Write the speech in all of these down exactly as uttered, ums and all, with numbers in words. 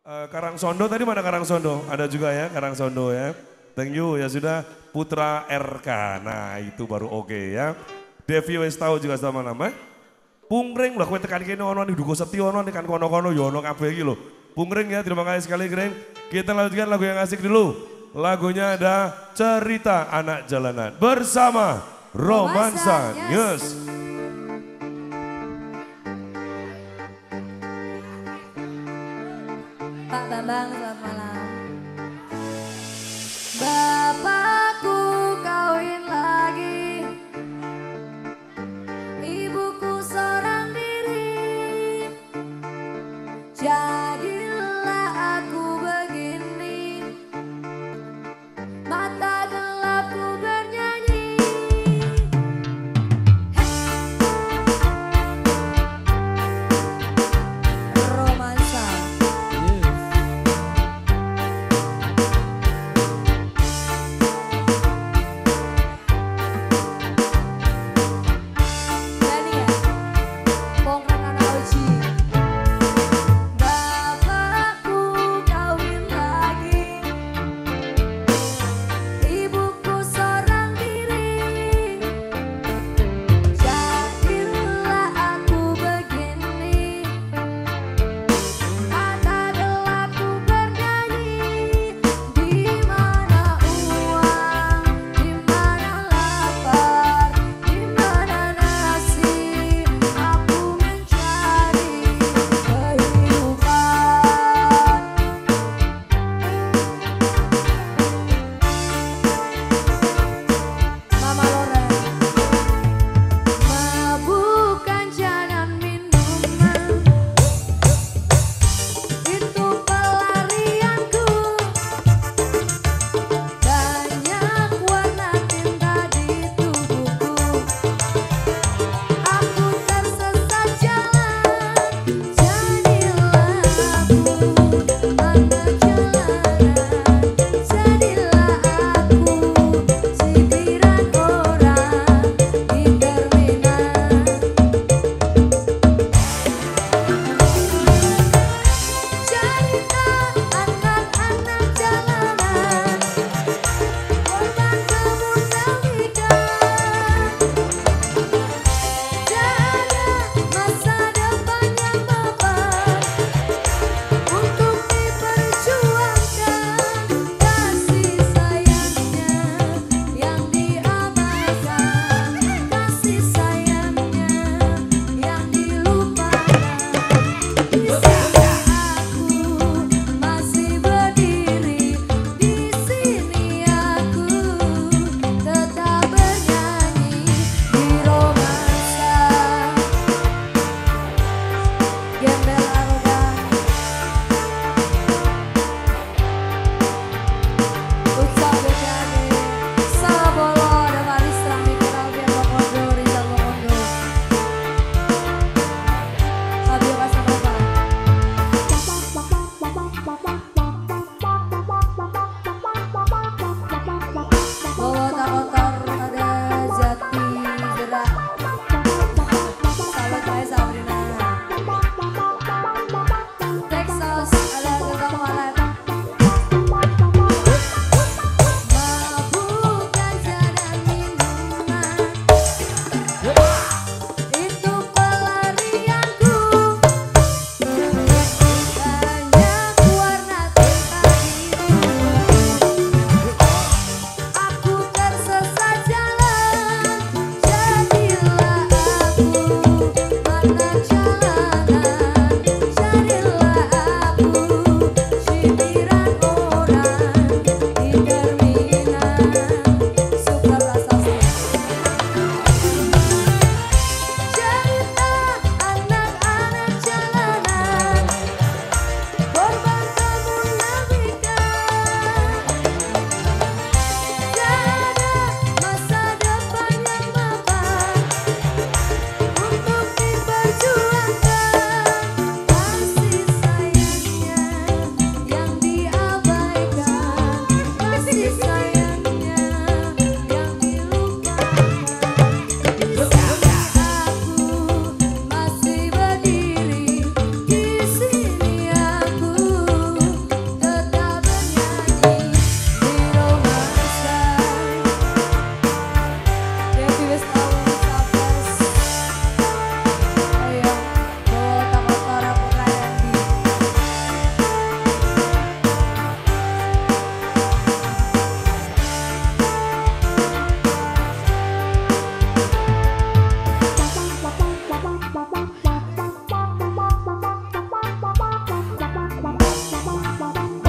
Uh, Karangsondo tadi mana Karangsondo? Ada juga ya Karangsondo ya. Thank you ya sudah Putra R K. Nah itu baru oke okay, ya. Devi wis tahu juga sama nama. Pungring lah kowe tekan kene ono ning Dugo Setio ono tekan kono-kono yo ono kabeh iki lho. Pungring ya terima kasih sekali Greng. Kita lanjutkan lagu yang asik dulu. Lagunya ada Cerita Anak Jalanan bersama Romansa News. Pak Bambang, selamat malam. Bapakku kawin lagi, ibuku seorang diri. Jadilah aku begini, mata gelapku bernyanyi. Romansa.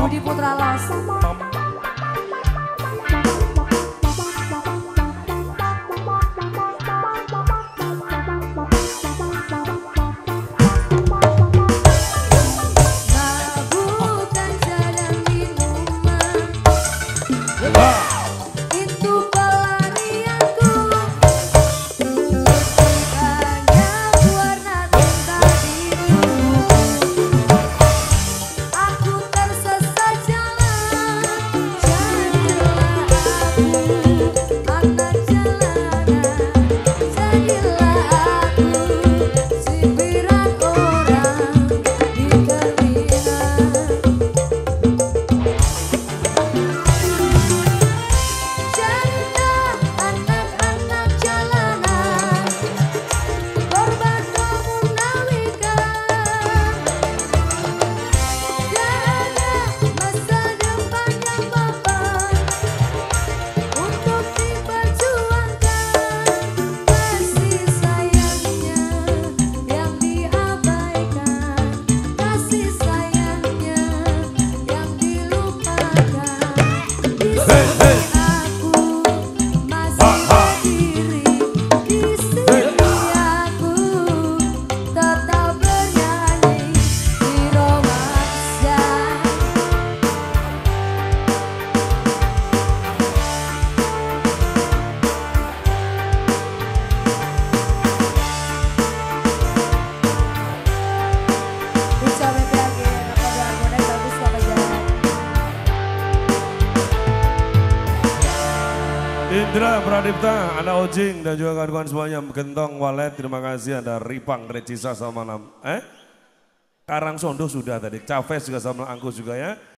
Budi Putra Los. Indra Pradipta, Anda Ojing dan juga kawan-kawan semuanya, Gentong Walet, terima kasih. Ada Ripang, Recisa, selamat malam. Eh? Karangsondo sudah tadi, Cafes juga selamat, Angkus juga ya.